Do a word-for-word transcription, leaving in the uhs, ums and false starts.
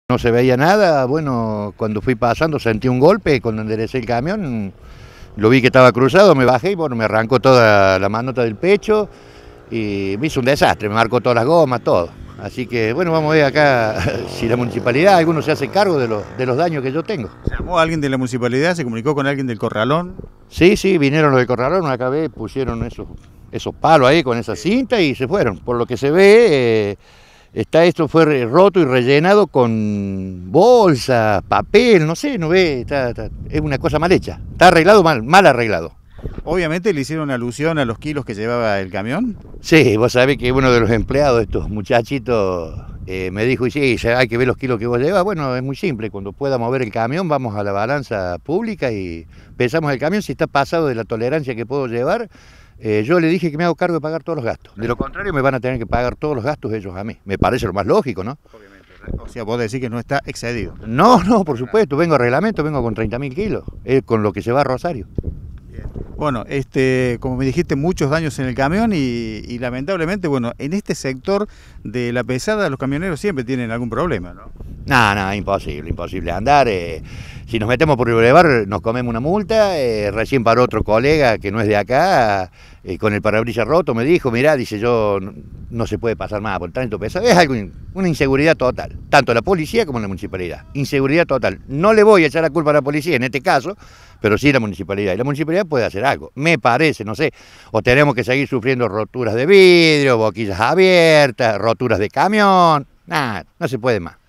No se veía nada, bueno, cuando fui pasando sentí un golpe, cuando enderecé el camión, lo vi que estaba cruzado, me bajé y bueno, me arrancó toda la manota del pecho y me hizo un desastre, me marcó todas las gomas, todo. Así que bueno, vamos a ver acá si la municipalidad, alguno se hace cargo de los, de los daños que yo tengo. ¿Llamó a alguien de la municipalidad? ¿Se comunicó con alguien del corralón? Sí, sí, vinieron los del corralón, acá ve, pusieron esos, esos palos ahí con esa cinta y se fueron. Por lo que se ve, eh, está esto fue roto y rellenado con bolsa, papel, no sé, no ve, está, está, es una cosa mal hecha. Está arreglado mal, mal arreglado. Obviamente le hicieron alusión a los kilos que llevaba el camión. Sí, vos sabés que uno de los empleados, estos muchachitos, eh, me dijo, y sí, hay que ver los kilos que vos llevas. Bueno, es muy simple, cuando pueda mover el camión vamos a la balanza pública y pesamos el camión, si está pasado de la tolerancia que puedo llevar. Eh, yo le dije que me hago cargo de pagar todos los gastos. De lo contrario me van a tener que pagar todos los gastos ellos a mí. Me parece lo más lógico, ¿no? Obviamente. O sea, vos decís que no está excedido. No, no, por supuesto, vengo a reglamento, vengo con treinta mil kilos, es con lo que se va a Rosario. Bueno, este, como me dijiste, muchos daños en el camión y, y lamentablemente, bueno, en este sector de la pesada los camioneros siempre tienen algún problema, ¿no? No, no, imposible, imposible andar. Eh, si nos metemos por el bulevar nos comemos una multa. Eh, recién paró otro colega que no es de acá, eh, con el parabrisas roto, me dijo, mirá, dice yo, no, no se puede pasar más por el tránsito pesado. Es algo, una inseguridad total, tanto la policía como la municipalidad. Inseguridad total. No le voy a echar la culpa a la policía en este caso, pero sí a la municipalidad. Y la municipalidad puede hacer algo, me parece, no sé. O tenemos que seguir sufriendo roturas de vidrio, boquillas abiertas, roturas de camión. Nada, no se puede más.